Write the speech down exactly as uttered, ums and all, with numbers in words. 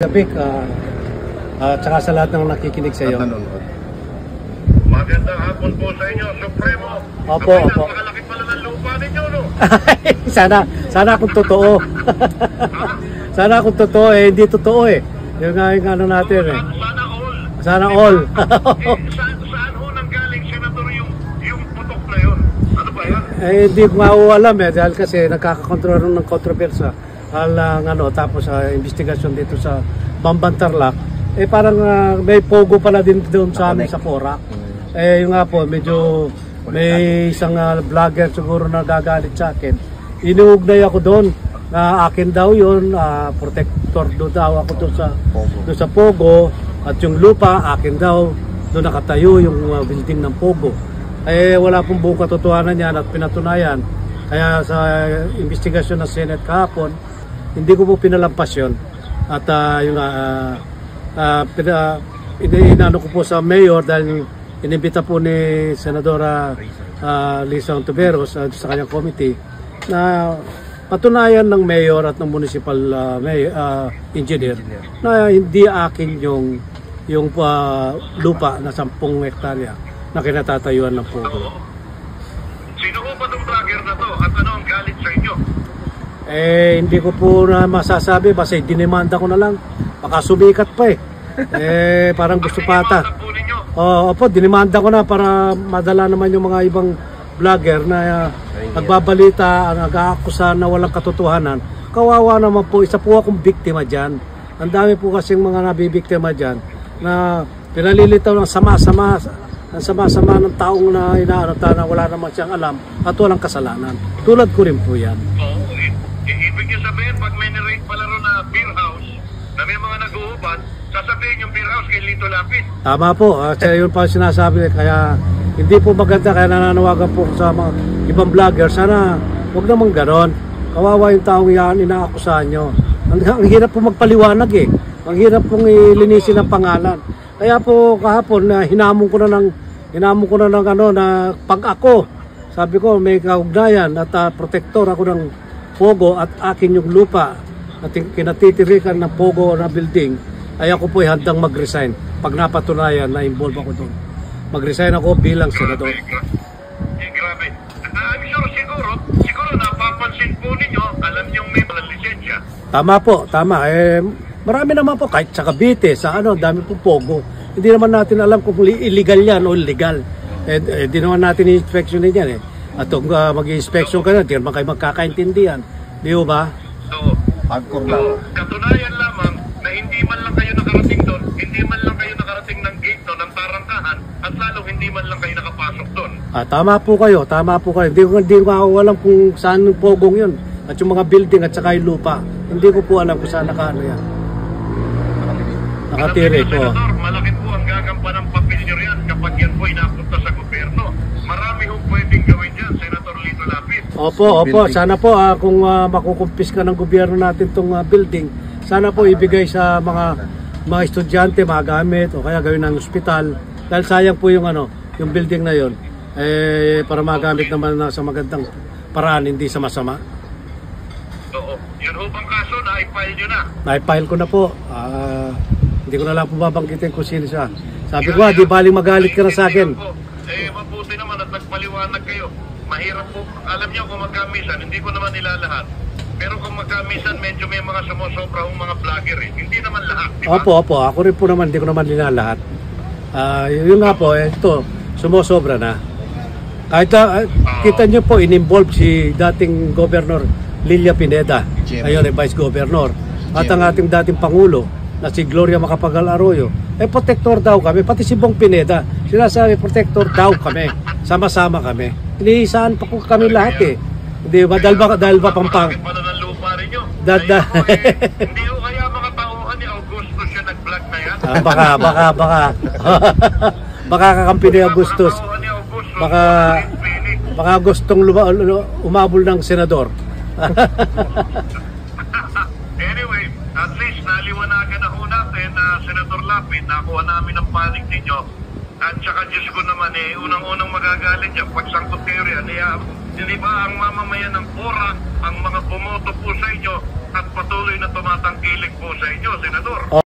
Vic, uh, uh, tsaka sa lahat ng nakikinig sa iyo. Magandang hapon po sa inyo, Supremo. Opo, Kapag opo. napakalaki pala ng lupa ninyo, no? sana, sana kung totoo. Sana kung totoo eh, hindi totoo eh. Yung nga yung ano natin eh. Sana all. Sana all. eh, saan, saan ho nang galing, Senator, yung, yung putok na yun? Ano ba yan? Eh, hindi ko nga alam eh, dahil kasi nakakakontrol ng kontrobersya. Alang ano, tapos sa uh, investigasyon dito sa Bamban Tarlac, eh parang uh, may pogo pala din doon sa amin sa Porac. Eh yung nga po, medyo may isang uh, vlogger siguro na gagalit sa akin. Inuugnay ako doon na akin daw yun, uh, protector doon daw ako doon sa, doon sa Pogo, at yung lupa akin daw, doon nakatayo yung uh, building ng Pogo. Eh wala pong buong katotohanan yan at pinatunayan. Kaya sa uh, investigasyon ng Senate kahapon, hindi ko po pinalampas yun. At uh, yung uh, uh, pina, inano ko po sa mayor dahil inimbita po ni Senadora uh, Lisa Ontiveros uh, sa kanyang committee na patunayan ng mayor at ng municipal uh, mayor, uh, engineer na hindi akin yung yung uh, lupa na sampung hektarya na kinatatayuan ng Pogo. Sino po ba itong vlogger na to at ano ang galit sa inyo? Eh, hindi ko po na masasabi, basta dinimanda ko na lang. Baka sumikat pa eh. Eh, parang gusto pa ata. Oo, opo, dinimanda ko na para madala naman yung mga ibang vlogger na uh, nagbabalita, nag-aakusa na walang katotohanan. Kawawa naman po, isa po akong biktima dyan. Ang dami po kasing mga nabibiktima dyan na pinalilitaw ng sama-sama, ng sama-sama ng taong na inaarata na wala naman siyang alam at walang kasalanan. Tulad ko rin po yan. Oo, ibig niyo sabihin, pag may nirate pala ron na beer house, na may mga nag-uubad, sasabihin yung beer house kay Lito Lapid. Tama po, uh, yun pa sinasabi. Kaya hindi po maganda, kaya nananawagan po sa mga ibang vlogger. Sana huwag naman ganon. Kawawa yung taong yan, inaakusahan nyo. Ang, ang hirap po magpaliwanag eh. Ang hirap pong ilinisin ang pangalan. Kaya po kahapon, uh, hinamon ko na ng, hinamon ko na ng ano, na pag ako, sabi ko may kaugnayan at uh, protector ako ng Pogo at akin yung lupa at kinatitirikan ng Pogo na building, ay ako po ay handang mag-resign pag napatunayan na involve ako doon. Mag-resign ako bilang senador. Eh, grabe. Uh, I'm sure siguro, siguro napapansin po ninyo, alam niyong may mga lisensya. Tama po, tama. Eh, marami naman po, kahit sa Cavite, sa ano, dami po Pogo. Hindi naman natin alam kung illegal yan o legal. Eh, hindi eh, naman natin i-inspection din yan eh. At kung uh, mag-inspection ka na, hindi naman kayo magkakaintindihan. Di ba? So, so, katunayan lamang na hindi man lang kayo nakarating doon, hindi man lang kayo nakarating ng gate doon, ng tarangkahan, at lalo hindi man lang kayo nakapasok doon. Ah, tama po kayo, tama po kayo. Hindi ko, hindi ko ako alam kung saan yung Pogong yun. At yung mga building at saka yung lupa. Hindi ko po alam kung saan nakaano yan. Nakatiri po. Senator, malaki po ang gagampan ng papilyo yan kapag yan po inapunta sa gobyerno. Marami hong pwedeng gawin yan, Senator Lito Lapid. Opo, opo. Sana po ah, kung uh, makukumpis ka ng gobyerno natin itong uh, building, sana po ibigay sa mga mga estudyante, mga gamit, o kaya gawin ng ospital. Dahil sayang po yung ano, yung building na yon, eh, para magamit naman na sa magandang paraan, hindi sa masama. Oo. Yun ho bang kaso na i-file nyo na? Na-file ko na po. Ah, hindi ko na lang po babanggitin kung sino siya. Sabi ko, di baling magalit ka na sa akin. Eh, mabuti naman at nagpaliwanag kayo. Mahirap po. Alam niyo kung magkamisan, hindi ko naman nilalahat. Pero kung magkamisan, medyo may mga sumusobra ng mga vlogger eh. Hindi naman lahat, di ba? Opo, opo. Ako rin po naman, hindi ko naman nilalahat. Ah, yun nga po, eh, ito, sumusobra na. Kahit uh, kita niyo po, in-involve si dating Governor Lilia Pineda. Ngayon ay Vice Governor. At ang ating dating Pangulo, na si Gloria Macapagal Arroyo, eh protector daw kami, pati si Bong Pineda, sinasabi protector daw kami, sama-sama kami. Iniisaan pa ko kami lahat eh. Hindi ba, dahil ba, dahil ba pampang... Dada. Hindi ko kaya mga tauhan ni Augusto siya nag-vlog na yan? Ah, baka, baka, baka. Baka kakampi ni Augustus. Baka, baka gustong luma, umabol ng senador. Anyway, at least naliwanagan na ho natin na uh, Senator Lapid, nakuha namin ang panig ninyo. At saka Diyos ko naman eh, unang-unang magagalit yan, pag sangkot kayo riyan, eh, Hindi ba ang mamamayan ng Porac, ang mga bumoto po sa inyo at patuloy na tumatangkilik po sa inyo, Senador?